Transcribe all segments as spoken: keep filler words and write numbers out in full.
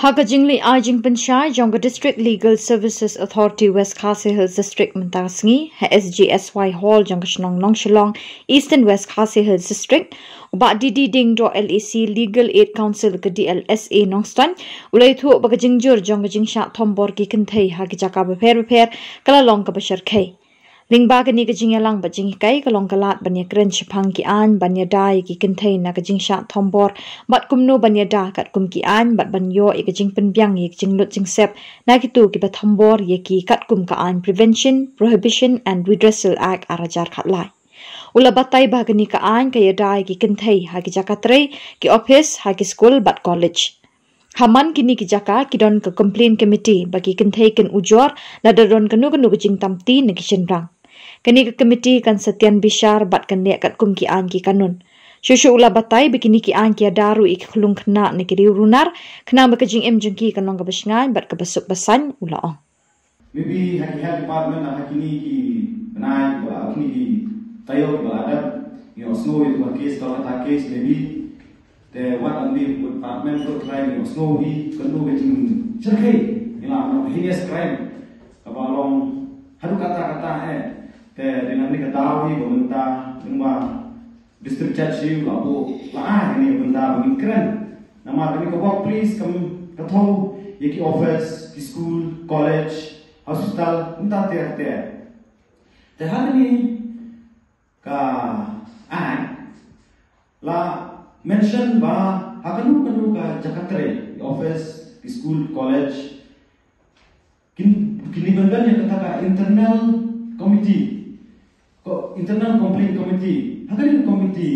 Haga jingli ajing panchai jongga District Legal Services Authority West Khasi Hills District mentasngi ha S G S Y Hall jongga Shnong Nong Shillong Eastern West Khasi Hills District uba D D ding do L E C Legal Aid Council ke D L S A Nongstan ulai thu baga jingjur jongga jingsha thombor ki kenthei hagi jaka beper beper kala long ka bashar khai Lingba ke ni ke jingelang ba jing kai kalong kalat banya kren chipang ki an banya dai ki kenthei na ke jingsha thombor bat kumnu banya da kat kum ki an bat banyo e ke jing penbyang ye jing lut jing sep na ki tu ki ba thombor ye ki kat kum ka an Prevention Prohibition and Redressal Act arajar khat lai ula batai ba ke ni ka an ka ye dai ki kenthei ha ki jakatre ki office ha ki school bat college Haman kini ki jaka ki don ke complaint committee bagi kenthei ken ujor na daron kanu kanu ke jing tamti ne ki chenrang Kini ke komiti kan setian bishar bat kan nek kat kum ki an ki kanun. Shushu ula batai bikini ki an ki daru ik khulung khna ne ki runar khna ba jing em jing ki kanong ka basngai bat ka basuk basan ula ong. Maybe haki health department na hakini ki benai ba hakini ki tayo ba adab you know snow itu case kalau ta case maybe the what on the department to try you know snow hi kanu ke jing cerkai ila no heinous crime kabalong hadu kata-kata eh te dengan ni ketahui pemerintah lengba district judge labu lah ini benda mengkeren nama kami ko please kamu ketahu yaki office di school college hospital entah te te te hal ini ka an la mention ba hakanu kanu ka Jakarta office di school college kin kini benda yang kata ka internal committee Ko internal complaint committee, hakarin committee,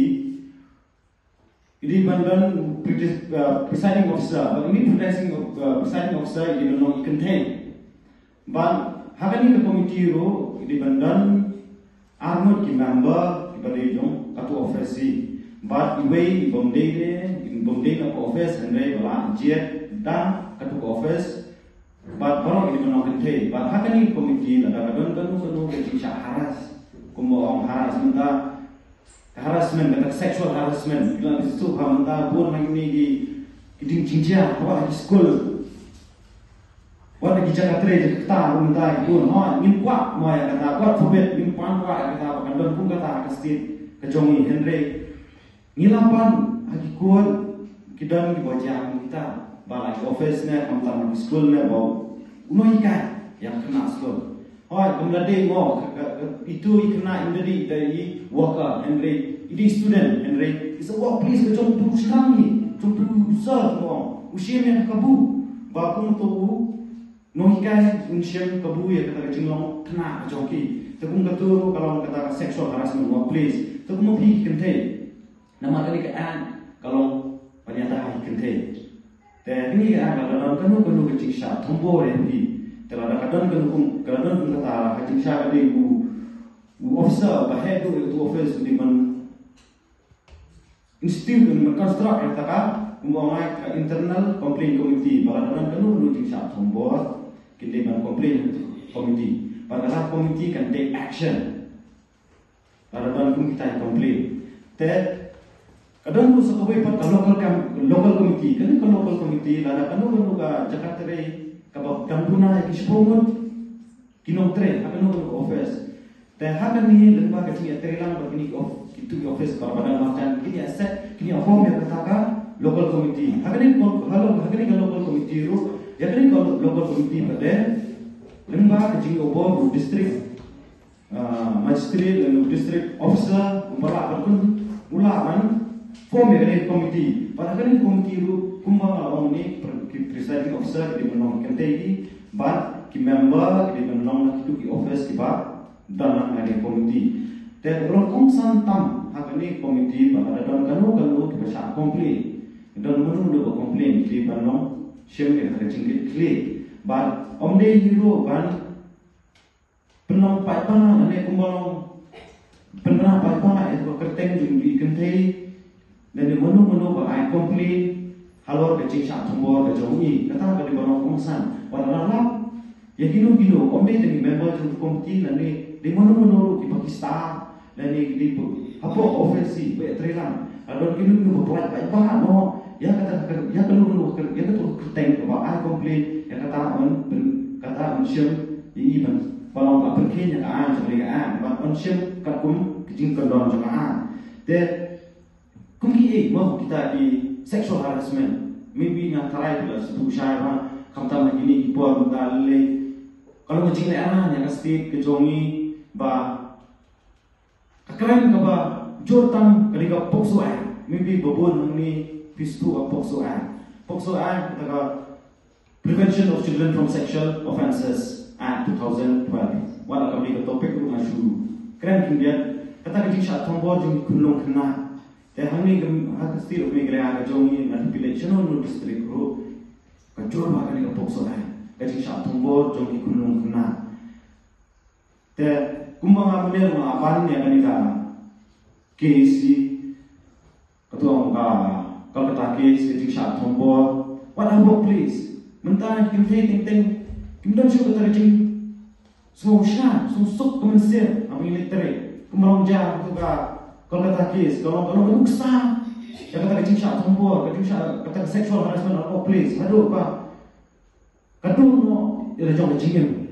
ini bandan presiding officer, but ini presiding presiding officer ini belum contain. But hakarin committee ro ini bandan armut ki member ibadah jong katu office si. But iwe bomdei le, bomdei katu office hendai bala jet dan katu office. But baru ini belum contain. But hakarin committee lada kadon kanu kanu kecil haras. Kumong harassment ta harassment kata sexual harassment bila itu hamta pun lagi ni di di jinjia apa di school wala di Jakarta je kita hamta pun ha min kuat mo ya kata kuat forbid min pan kuat kata kan don pun kata ke state ke jongi Henry ngilapan haki kuat kidan di bajang kita bala office ne hamta di school ne bau uno ikan yang kena school Hai, kemudian mo itu ikna indri dari worker Henry, ini student Henry. Is a workplace kecom tu sekali, tu tu besar mo. Usia yang kabu, bakung tu nohikai usia kabu ya kata kecilong kena joki. Tapi kata kalau kata sexual harassment workplace, tapi mau pergi kente. Nama kali kean kalau pernyataan kente. Dan ini kan kalau kanu kanu kecil sah, tombo rendi. Terada kadang kan kadang kan kata kacing syar ada ibu officer bahaya tu itu office di man institute di man construct kata kan membuat internal complaint committee pada kadang kan lu kacing syar tombor kita man complaint committee pada kadang committee can take action pada kadang kita complain te kadang lu sebagai pada local local committee kan kalau local committee ada kan lu ka Jakarta re Kapag kampuna ay kisipomon, kinontre, hakan mo office. Dahil hakan ni lemba kasi atri lang pag kini itu office para pada makan kini asset kini form yang katakan local committee. Hakan ni halo hakan ni local committee ru, ya kan ni local committee pada lemba kasi obo district magistrate dan district officer umpara pun ulaman form yang ni committee. Pada hakan ni committee ru kumbang awang ni presiding officer di menong kentegi, but ki member di menong itu ki office ki ba dalam hari komiti. Dan orang kongsan tam hakani komiti pada dalam kanu kanu ki besar komplain. Dan menung do komplain ki menong shem ke hari cingkit kli. But omde hero ban penong pai pa ane kumbalong penong pai pa itu kerteng di kentegi dan di menung menung ba ai komplain halor kecil syak tombor kejongi kata bagi banyak kongsan pada lap ya gino gino ombe jadi member untuk komiti nanti di mana mana di Pakistan nanti di apa ofisi baik terang ada gino gino berbuat baik bahan no ya kata ya kalau ya kata kerteng complain ya kata on kata on sim i ban palong ka perke nya ka jong le ka ban on sim ka kum kijing kondon jong ka te kum ki e mo kita di sexual harassment maybe nga tarai plus tu shai ba kamta ma ini ipo buta le kalau kijing le ana nya ka state ke jongi ba keren ka ba jortan kaliga pokso ai maybe babon ni Pispu or Pokso Act. Pokso Act, the Prevention of Children from Sexual Offences Act two thousand twelve. What a complete topic to Ashuru. Keren Kindian, kata kecil syarat tombol jom kunlong kena. Dan kami hak stil of migrasi jongi manipulation on district group. Kacur bahkan di Pokso Act. Kecil syarat tombol jom kunlong kena. Dan kumbang apa ni rumah apa ni akan kita kesi ketua muka. Kalau kita kes kecil syarat tombol, what a workplace. Mentah kita ting-ting, kita cuba kita kecil semua usaha, semua sok kemensian, apa yang literai, kemarong jam tu ka. Kalau kita kes, kalau kalau kita kesah, ya kita kecil syarat tombol, kecil syarat kata sexual harassment at workplace, aduh apa, kadung no, dia jauh kecil.